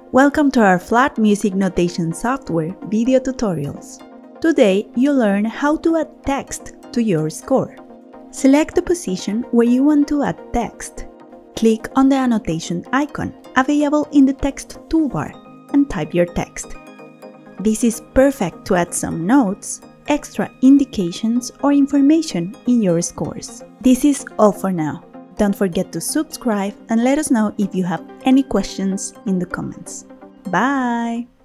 Welcome to our flat music notation software video tutorials. Today you learn how to add text to your score. Select the position where you want to add text. Click on the annotation icon available in the text toolbar and type your text. This is perfect to add some notes, extra indications or information in your scores. This is all for now. Don't forget to subscribe and let us know if you have any questions in the comments. Bye!